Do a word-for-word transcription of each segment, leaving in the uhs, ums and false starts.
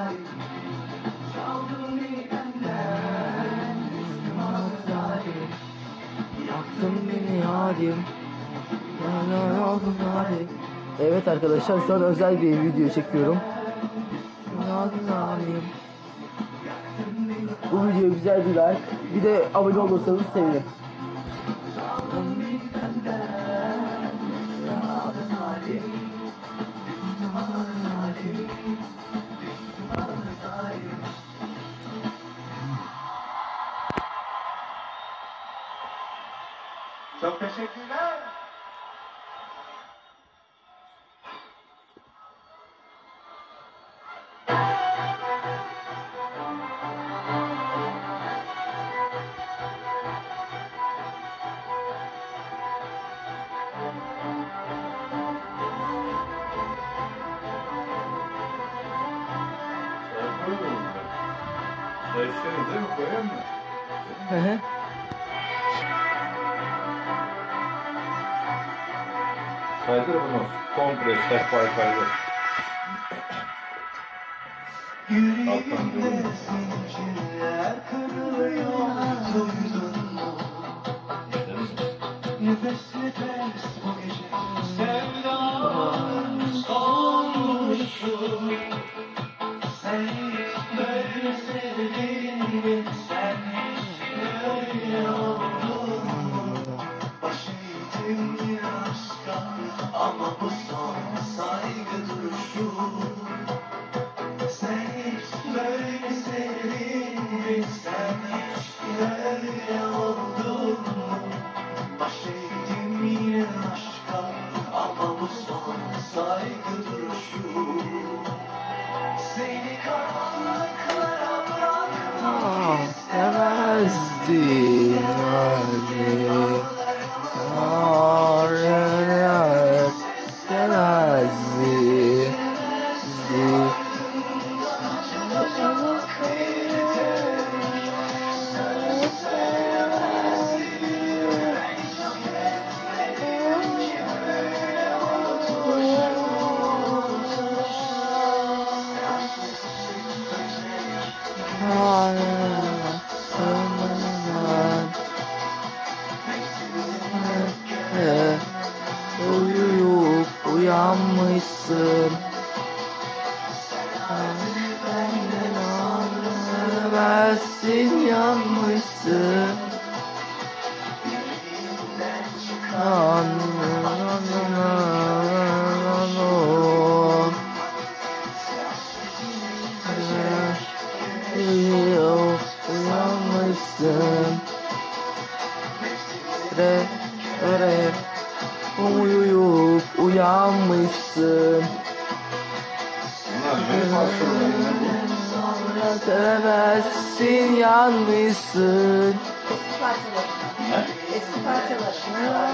Yaktın beni yarim. Evet arkadaşlar, şu an özel bir video çekiyorum. Bu videoya güzel bir like, bir de abone olursanız sevinirim. Çok teşekkürler. Değiştiririz değil mi? Koyayım mı? Hı hı. Kaydır bunu. Komple sehpayı kaydır. Yüreğimde zincirler kırılıyor, duydun mu? Nefes nefes bu gece sevdam solmuşum. Sen hiç böyle sevdin mi? Sen hiç böyle oldun mu? Baş eğdim ya aşka ama bu son saygı duruşu. Sen hiç böyle sevdin mi? Sen hiç böyle oldun mu? Baş eğdim yine aşka ama bu son saygı duruşu. Seni karanlıklara bırakmak istemezdim. Uyuyup uyanmışsın. Benden anlamazsın, yanmışsın. Uyuyup uyanmışsın. Re, re. Uyuyup uyanmışsın. Sonra sevemezsin, yanmışsın. Eski parçalar. Eski parçalar.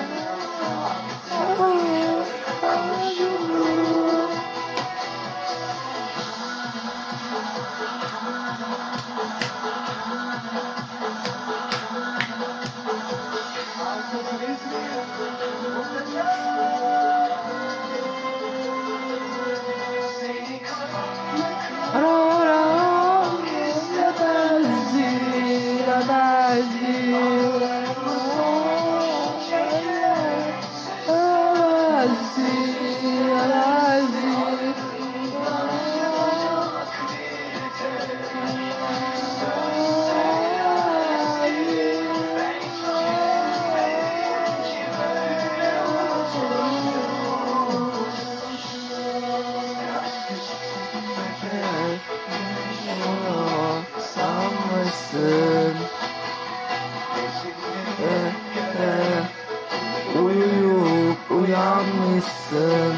Uyuyup uyanmışsın.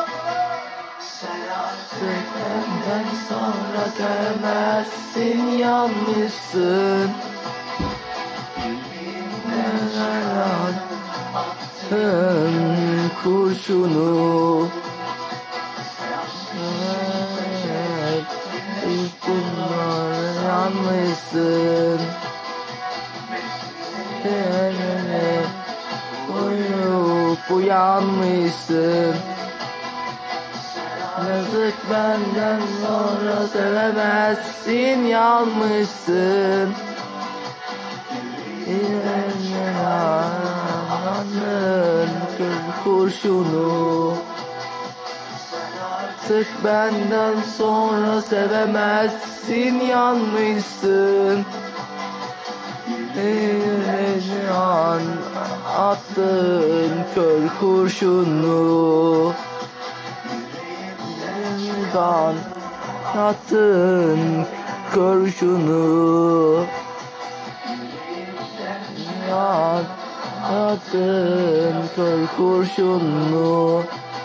Artık benden sonra demezsin, yanmışsın. Attın kurşunu. İhtimal yanmışsın. Uyuyup uyanmışsın. Ne Artık benden sonra sevemezsin, yanmışsın. Yanın kurşunu. Artık benden sonra sevemezsin, yanmışsın. Yüreğine an attın kör kurşunu. Yüreğinden attın kurşunu. Yüreğinden attın kör kurşunu.